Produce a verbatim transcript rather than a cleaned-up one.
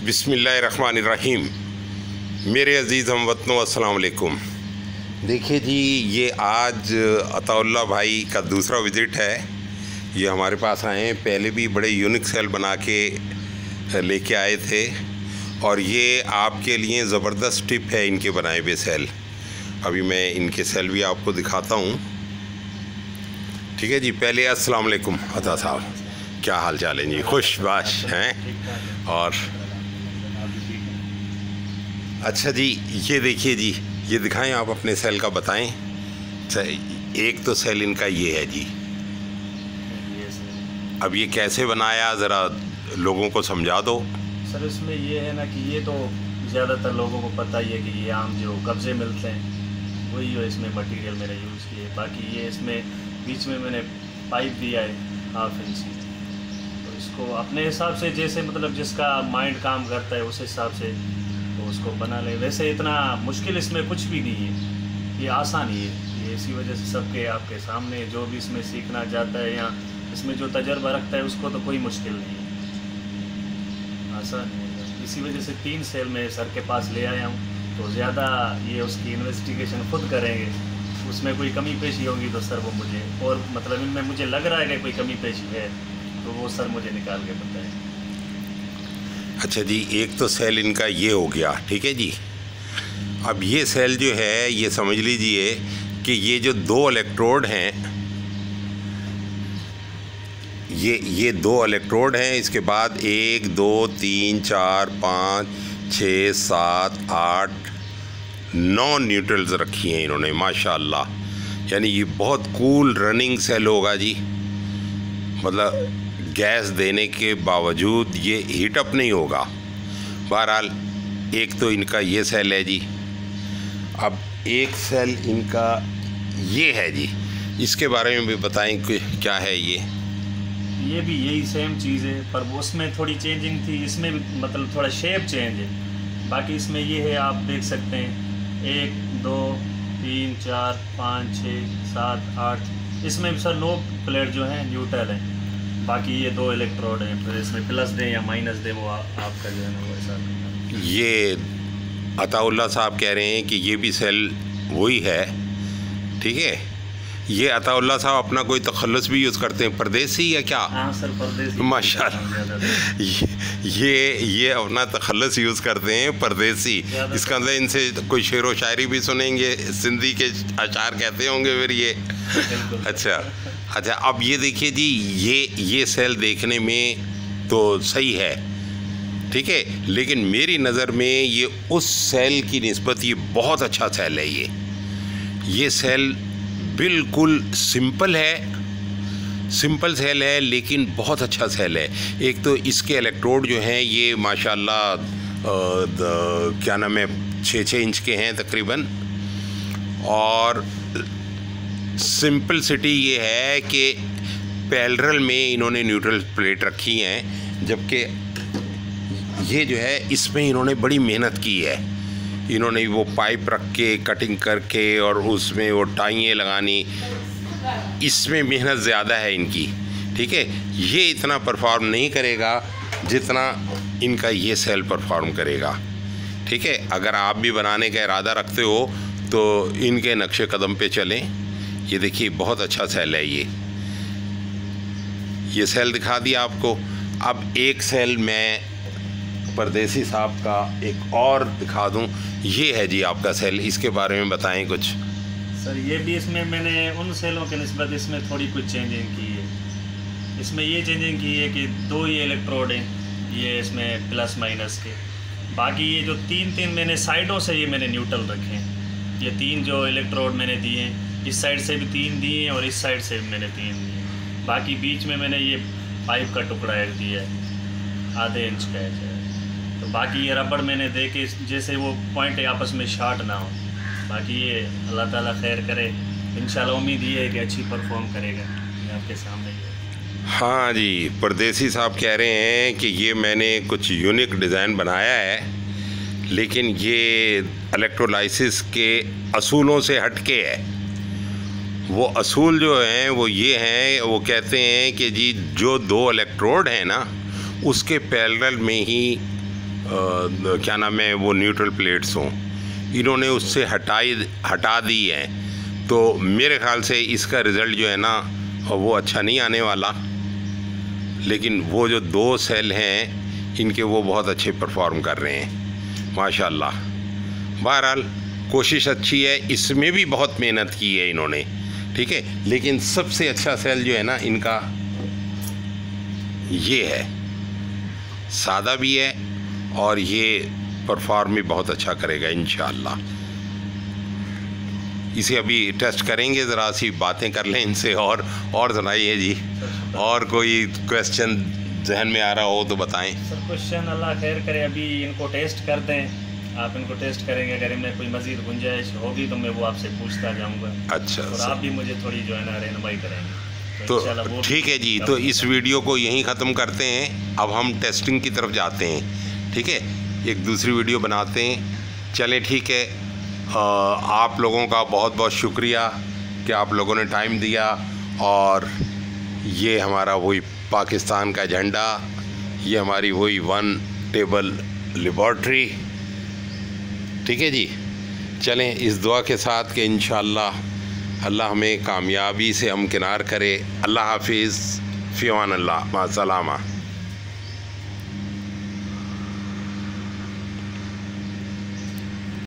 बिस्मिल्लाहिर्रहमानिर्रहीम। मेरे अज़ीज़ हमवतनों, अस्सलाम वालेकुम। देखिए जी, ये आज अताउल्लाह भाई का दूसरा विज़िट है। ये हमारे पास आए हैं। पहले भी बड़े यूनिक सेल बना के लेके आए थे और ये आपके लिए ज़बरदस्त टिप है इनके बनाए हुए सेल। अभी मैं इनके सेल भी आपको दिखाता हूँ। ठीक है जी। पहले अस्सलाम वालेकुम अता साहब, क्या हाल चाल है जी? खुशबाश हैं? और अच्छा जी, ये देखिए जी, ये दिखाएं आप अपने सेल का बताएं। एक तो सेल इनका ये है जी। अब ये कैसे बनाया, ज़रा लोगों को समझा दो। सर इसमें ये है ना कि ये तो ज़्यादातर लोगों को पता ही है कि ये आम जो कब्जे मिलते हैं वही जो इसमें मटेरियल मैंने यूज़ किए। बाकी ये इसमें बीच में मैंने पाइप दिया है हाफ इंची, तो इसको अपने हिसाब से जैसे मतलब जिसका माइंड काम करता है उस हिसाब से तो उसको बना ले। वैसे इतना मुश्किल इसमें कुछ भी नहीं है, ये आसान ही है। ये इसी वजह से सबके आपके सामने जो भी इसमें सीखना चाहता है या इसमें जो तजर्बा रखता है उसको तो कोई मुश्किल नहीं है, आसान है। इसी वजह से तीन सेल में सर के पास ले आया हूँ, तो ज़्यादा ये उसकी इन्वेस्टिगेशन खुद करेंगे। उसमें कोई कमी पेशी होगी तो सर वो मुझे, और मतलब इनमें मुझे लग रहा है कि कोई कमी पेशी है तो वो सर मुझे निकाल के बताएं। अच्छा जी, एक तो सेल इनका ये हो गया, ठीक है जी। अब ये सेल जो है, ये समझ लीजिए कि ये जो दो इलेक्ट्रोड हैं, ये ये दो इलेक्ट्रोड हैं। इसके बाद एक दो तीन चार पाँच छः सात आठ नौ न्यूट्रल्स रखी हैं इन्होंने, माशाल्लाह। यानी ये बहुत कूल रनिंग सेल होगा जी। मतलब गैस देने के बावजूद ये हीट अप नहीं होगा। बहरहाल एक तो इनका ये सेल है जी। अब एक सेल इनका ये है जी, इसके बारे में भी बताएं कि क्या है ये। ये भी यही सेम चीज़ है, पर वो उसमें थोड़ी चेंजिंग थी, इसमें भी मतलब थोड़ा शेप चेंज है। बाकी इसमें ये है, आप देख सकते हैं, एक दो तीन चार पाँच छः सात आठ, इसमें सर नौ प्लेट जो हैं न्यूट्रल हैं। बाकी ये दो इलेक्ट्रोड हैं, फिर इसमें प्लस दें या माइनस दें वो आ, आपका जो है ना वो ऐसा। ये अताउल्लाह साहब कह रहे हैं कि ये भी सेल वही है, ठीक है। ये अताउल्लाह साहब अपना कोई तखल्लुस भी यूज़ करते हैं, परदेसी या क्या? हाँ सर, परदेसी माशाल्लाह। ये ये ये अपना तखल्लुस यूज़ करते हैं, परदेसी। इसका मतलब इनसे कोई शेर व शायरी भी सुनेंगे, सिंधी के अशार कहते होंगे फिर ये। अच्छा अच्छा, अब ये देखिए जी, ये ये सेल देखने में तो सही है, ठीक है, लेकिन मेरी नज़र में ये उस सेल की निस्बत ये बहुत अच्छा सेल है। ये ये सेल बिल्कुल सिंपल है, सिंपल सेल है, लेकिन बहुत अच्छा सेल है। एक तो इसके इलेक्ट्रोड जो हैं ये माशाल्लाह क्या नाम है, छः छः इंच के हैं तकरीबन। और सिंपलिसिटी ये है कि पैरेलल में इन्होंने न्यूट्रल प्लेट रखी हैं, जबकि ये जो है इसमें इन्होंने बड़ी मेहनत की है। इन्होंने वो पाइप रख के कटिंग करके और उसमें वो टाइयाँ लगानी, इसमें मेहनत ज़्यादा है इनकी, ठीक है। ये इतना परफॉर्म नहीं करेगा जितना इनका ये सेल परफॉर्म करेगा, ठीक है। अगर आप भी बनाने का इरादा रखते हो तो इनके नक्शे कदम पे चलें। ये देखिए बहुत अच्छा सेल है ये ये सेल दिखा दिया आपको। अब एक सेल मैं परदेसी साहब का एक और दिखा दूं। ये है जी आपका सेल, इसके बारे में बताएं कुछ। सर ये भी, इसमें मैंने उन सेलों के निस्बत इसमें थोड़ी कुछ चेंजिंग की है। इसमें ये चेंजिंग की है कि दो ये इलेक्ट्रोड हैं, ये इसमें प्लस माइनस के। बाकी ये जो तीन तीन मैंने साइडों से ये मैंने न्यूट्रल रखे हैं। ये तीन जो इलेक्ट्रोड मैंने दिए हैं, इस साइड से भी तीन दिए हैं और इस साइड से भी मैंने तीन दिए हैं। बाकी बीच में मैंने ये पाइप का टुकड़ा एक दिया है, आधे इंच का है। तो बाकी ये रबड़ मैंने दे के जैसे वो पॉइंट आपस में शार्ट ना हो। बाकी ये अल्लाह ताला खैर करे, इंशाल्लाह उम्मीद ये है कि अच्छी परफॉर्म करेगा। ये आपके सामने ही। हाँ जी, परदेसी साहब कह रहे हैं कि ये मैंने कुछ यूनिक डिज़ाइन बनाया है, लेकिन ये इलेक्ट्रोलाइसिस के असूलों से हटके है। वो असूल जो हैं वो ये हैं, वो कहते हैं कि जी जो दो इलेक्ट्रोड हैं ना, उसके पैरेलल में ही क्या नाम है वो न्यूट्रल प्लेट्स हों, इन्होंने उससे हटाई हटा दी है। तो मेरे ख्याल से इसका रिज़ल्ट जो है ना वो अच्छा नहीं आने वाला। लेकिन वो जो दो सेल हैं इनके वो बहुत अच्छे परफॉर्म कर रहे हैं माशाल्लाह। बहरहाल कोशिश अच्छी है, इसमें भी बहुत मेहनत की है इन्होंने, ठीक है। लेकिन सबसे अच्छा सेल जो है ना इनका ये है, सादा भी है और ये परफॉर्म भी बहुत अच्छा करेगा इंशाअल्लाह। इसे अभी टेस्ट करेंगे, ज़रा सी बातें कर लें इनसे। और और सुनाइए जी, और कोई क्वेश्चन जहन में आ रहा हो तो बताएं। सर क्वेश्चन अल्लाह खैर करे, अभी इनको टेस्ट करते हैं, आप इनको टेस्ट करेंगे, अगर इनमें कोई मज़ीद गुंजाइश होगी तो मैं वो आपसे पूछता जाऊँगा। अच्छा, और आप भी मुझे थोड़ी जो है ना रहनुमाई करेंगे। तो ठीक है जी, तो इस वीडियो को यहीं ख़त्म करते हैं। अब हम टेस्टिंग की तरफ जाते हैं, ठीक है। एक दूसरी वीडियो बनाते हैं। चलें ठीक है। आ, आप लोगों का बहुत बहुत शुक्रिया कि आप लोगों ने टाइम दिया। और ये हमारा वही पाकिस्तान का झंडा, ये हमारी वही वन टेबल लेबॉर्ट्री, ठीक है जी। चलें इस दुआ के साथ कि इंशाअल्लाह अल्लाह हमें कामयाबी से हमकिनार करे। अल्लाह हाफिज़, फ़ी अमान अल्लाह, मा सलामा।